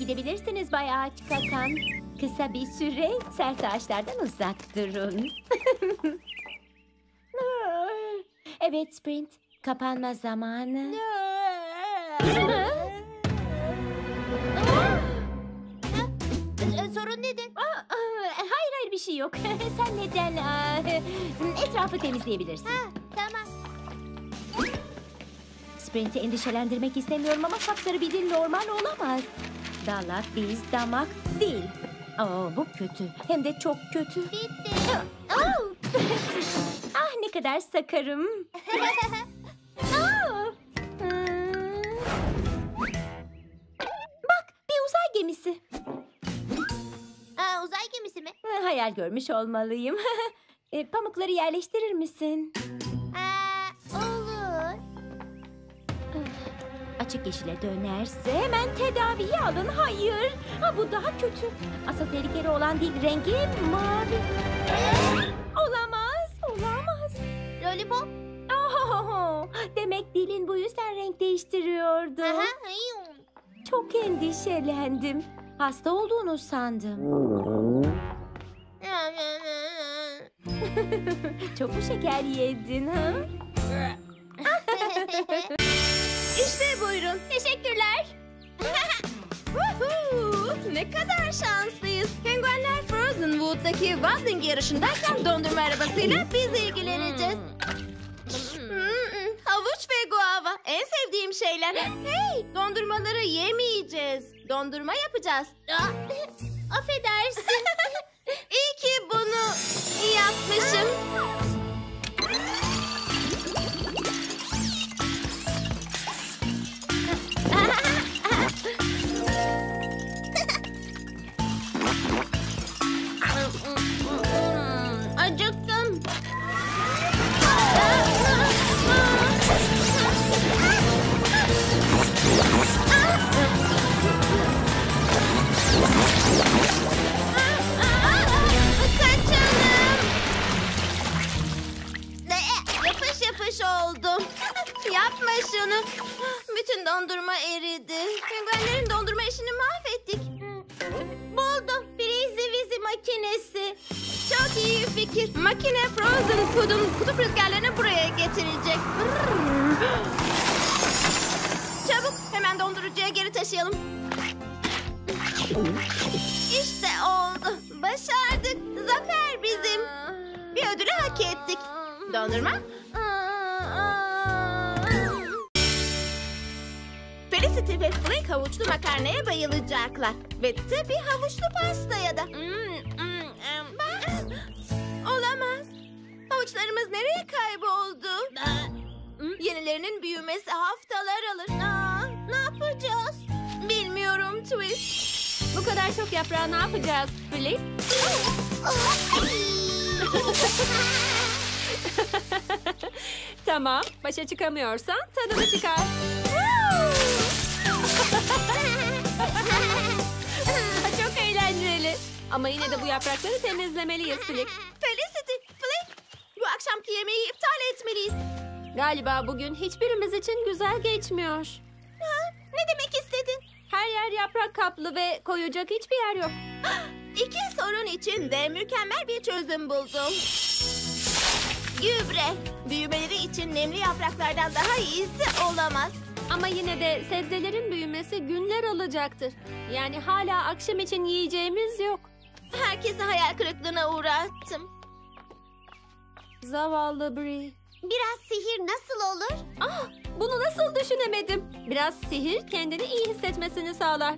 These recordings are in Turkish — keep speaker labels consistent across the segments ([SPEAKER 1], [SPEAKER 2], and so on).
[SPEAKER 1] gidebilirsiniz Bay Ağaç Kakan. Kısa bir süre sert ağaçlardan uzak durun. Evet Sprint, kapanma zamanı.
[SPEAKER 2] Sorun nedir?
[SPEAKER 1] Hayır bir şey yok. Sen neden etrafı temizleyebilirsin.
[SPEAKER 2] Tamam.
[SPEAKER 1] Sprint'i endişelendirmek istemiyorum ama sapsarı bir dil normal olamaz. Dalak, diz, damak, dil. Bu kötü. Hem de çok kötü.
[SPEAKER 2] Bitti.
[SPEAKER 1] Ah ne kadar sakarım. Bak bir uzay gemisi.
[SPEAKER 2] Uzay gemisi mi?
[SPEAKER 1] Hayal görmüş olmalıyım. Pamukları yerleştirir misin?
[SPEAKER 2] Olur.
[SPEAKER 1] Açık yeşile dönerse hemen tedaviye alın. Hayır. Bu daha kötü. Asıl tehlikeli olan değil, rengi mavi. Olamaz. Olamaz.
[SPEAKER 2] Lollipop.
[SPEAKER 1] Demek dilin bu yüzden renk değiştiriyordu. Çok endişelendim. Hasta olduğunu sandım. Çok mu şeker yedin ha?
[SPEAKER 3] İşte buyurun. Teşekkürler. Ne kadar şanslıyız. Penguenler Frozen Wood'daki waddling yarışındayken dondurma arabasıyla biz ilgileneceğiz. Havuç ve guava. En sevdiğim şeyler. Hey, dondurmaları yemeyeceğiz. Dondurma yapacağız.
[SPEAKER 2] Affedersin.
[SPEAKER 3] İyi ki bunu yapmışım. Acıktım. Kaçalım. Yapış yapış oldum. Yapma şunu. Bütün dondurma eridi. Penguenlerin dondurma işini mahvettik. Buldum. Freezy Wizy makinesi. Çok iyi fikir. Makine Frozen Food'un kutup rüzgarlarını buraya getirecek. Çabuk hemen dondurucuya geri taşıyalım. İşte oldu. Başardık. Zafer bizim. Bir ödülü hak ettik. Dondurma? Felicity ve Flake havuçlu makarnaya bayılacaklar. Ve tabii havuçlu pastaya da. Olamaz. Havuçlarımız nereye kayboldu? Yenilerinin büyümesi haftalar alır. Ne yapacağız? Bilmiyorum Twist.
[SPEAKER 4] Bu kadar çok yaprağı ne yapacağız Flip? Tamam, başa çıkamıyorsan tadını çıkar. Çok eğlenceli. Ama yine de bu yaprakları temizlemeliyiz Flip.
[SPEAKER 3] Felicity, Flake, bu akşamki yemeği iptal etmeliyiz.
[SPEAKER 4] Galiba bugün hiçbirimiz için güzel geçmiyor.
[SPEAKER 3] Ne demek istedin?
[SPEAKER 4] Her yer yaprak kaplı ve koyacak hiçbir yer yok.
[SPEAKER 3] İki sorun için de mükemmel bir çözüm buldum. Gübre. Büyümeleri için nemli yapraklardan daha iyisi olamaz.
[SPEAKER 4] Ama yine de sebzelerin büyümesi günler alacaktır. Yani hala akşam için yiyeceğimiz yok.
[SPEAKER 3] Herkesi hayal kırıklığına uğrattım.
[SPEAKER 4] Zavallı Brie.
[SPEAKER 2] Biraz sihir nasıl olur?
[SPEAKER 4] Bunu nasıl düşünemedim? Biraz sihir kendini iyi hissetmesini sağlar.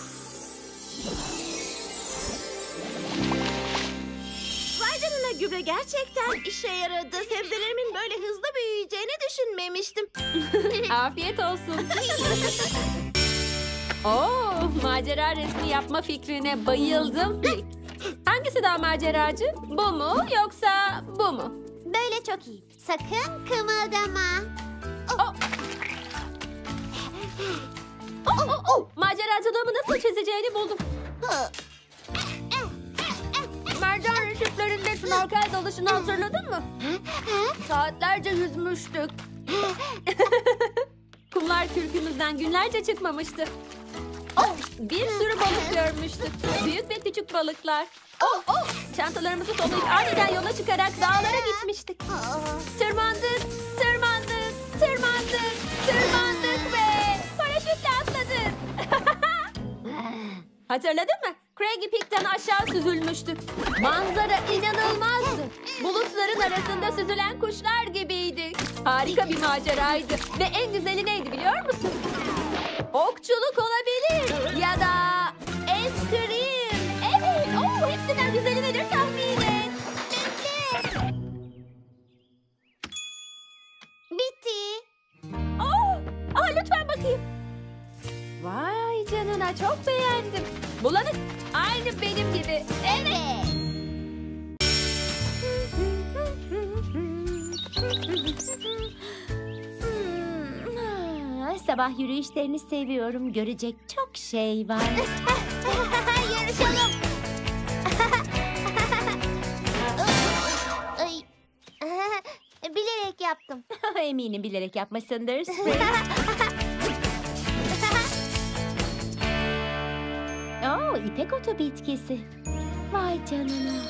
[SPEAKER 3] Vay canına, gübre gerçekten işe yaradı. Sebzelerimin böyle hızlı büyüyeceğini düşünmemiştim.
[SPEAKER 4] Afiyet olsun. Macera resmi yapma fikrine bayıldım. Hangisi daha maceracı? Bu mu yoksa bu mu?
[SPEAKER 2] Böyle çok iyi. Sakın kımıldama.
[SPEAKER 4] Maceracılığımı nasıl çizeceğini buldum. Mercan resiflerinde snorkel dalışını hatırladın mı? Saatlerce yüzmüştük. Kumlar kürkümüzden günlerce çıkmamıştı. Bir sürü balık görmüştük. Büyük ve küçük balıklar. Çantalarımızı toplayıp aniden yola çıkarak dağlara gitmiştik. Tırmandık, tırmandık, tırmandık, tırmandık ve paraşütle atladık. Hatırladın mı? Craggy Peak'ten aşağı süzülmüştük. Manzara inanılmazdı. Bulutların arasında süzülen kuşlar gibiydi. Harika bir maceraydı. Ve en güzeli neydi biliyor musun? Okçuluk olabilir. Ya da eskrim. Evet. Hepsinden güzeli nedir tahmin et.
[SPEAKER 2] Bitti.
[SPEAKER 4] Lütfen bakayım. Vay canına, çok beğendim. Bulanık. Aynı benim gibi.
[SPEAKER 2] Evet.
[SPEAKER 1] Sabah yürüyüşlerini seviyorum. Görecek çok şey var.
[SPEAKER 2] Yarışalım. Ay. Bilerek yaptım.
[SPEAKER 1] Eminim bilerek yapmışsındır Spring. İpek otu bitkisi. Vay canına.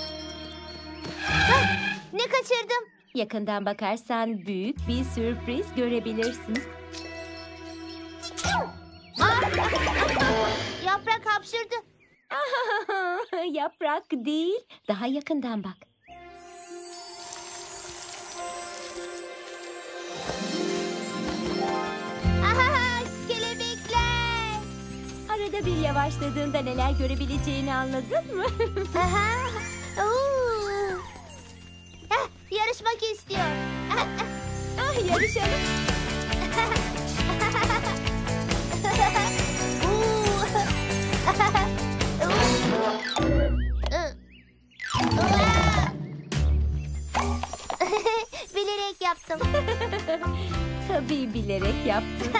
[SPEAKER 2] Ne kaçırdım?
[SPEAKER 1] Yakından bakarsan büyük bir sürpriz görebilirsin.
[SPEAKER 2] Yaprak hapşırdı.
[SPEAKER 1] Yaprak değil, daha yakından bak.
[SPEAKER 2] Kelebekler.
[SPEAKER 1] Arada bir yavaşladığında neler görebileceğini anladın mı?
[SPEAKER 2] Yarışmak istiyor.
[SPEAKER 1] Yarışalım.
[SPEAKER 2] Bilerek yaptım.
[SPEAKER 1] Tabii bilerek yaptım.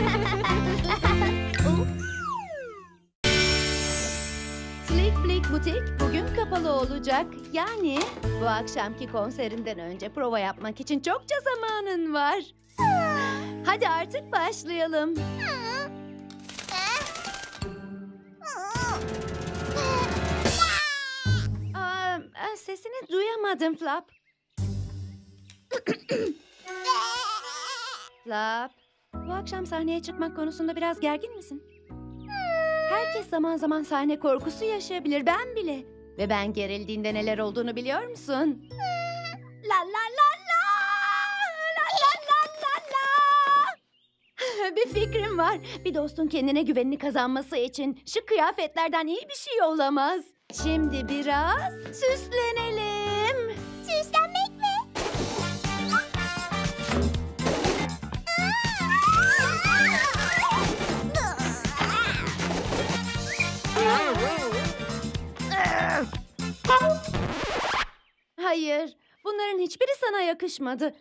[SPEAKER 5] Slick Blick Butik bugün kapalı olacak. Yani bu akşamki konserinden önce prova yapmak için çokça zamanın var. Hadi artık başlayalım. Sesini duyamadım Flap. Flap, bu akşam sahneye çıkmak konusunda biraz gergin misin? Herkes zaman zaman sahne korkusu yaşayabilir, ben bile. Ve ben gerildiğinde neler olduğunu biliyor musun? La la la la! La la la la la! Bir fikrim var. Bir dostun kendine güvenini kazanması için şu kıyafetlerden iyi bir şey olamaz. Şimdi biraz süslenelim.
[SPEAKER 2] Süslenmek mi?
[SPEAKER 5] Hayır, bunların hiçbiri sana yakışmadı.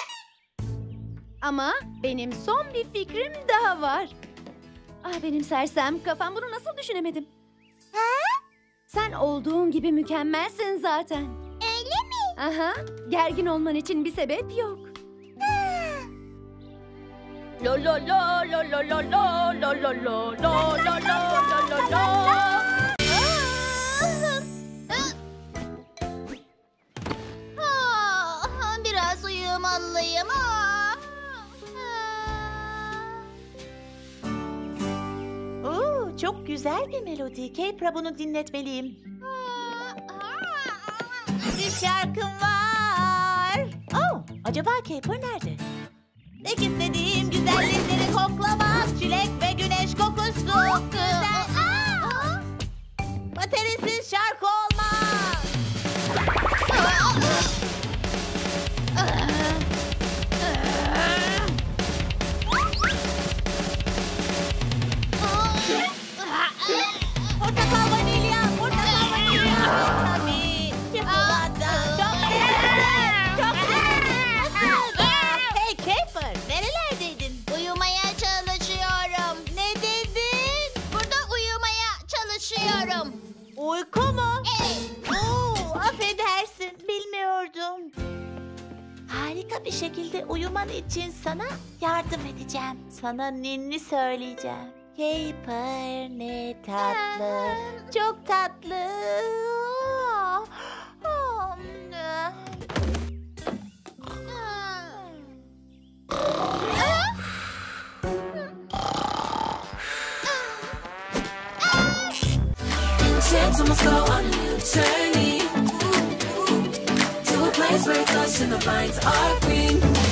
[SPEAKER 5] Ama benim son bir fikrim daha var. Benim sersem kafam, bunu nasıl düşünemedim? Sen olduğun gibi mükemmelsin zaten.
[SPEAKER 2] Öyle mi?
[SPEAKER 5] Aha, gergin olman için bir sebep yok.
[SPEAKER 4] Lo lo lo lo lo lo lo lo lo lo lo lo lo lo.
[SPEAKER 2] Biraz uyumalıyım.
[SPEAKER 6] Çok güzel bir melodi. Kepra, bunu dinletmeliyim. Bir şarkım var. Acaba Kepra nerede? Tek istediğim güzellikleri koklamak. Çilek ve güneş kokusu. Güzel. Baterisiz şarkı olmaz. Portakal vanilya. Tabii. Çikolata. Çok güzel. Çok güzel. Hey Kepra, nerelerdeydin?
[SPEAKER 2] Uyumaya çalışıyorum.
[SPEAKER 6] Ne dedin?
[SPEAKER 2] Burada uyumaya çalışıyorum.
[SPEAKER 6] Uyku mu?
[SPEAKER 2] Evet.
[SPEAKER 6] Affedersin, bilmiyordum. Harika bir şekilde uyuman için sana yardım edeceğim. Sana ninni söyleyeceğim. Caper ne tatlı. Çok tatlı.
[SPEAKER 7] Enchantimals go on a new journey to a place where touch and the vines are green.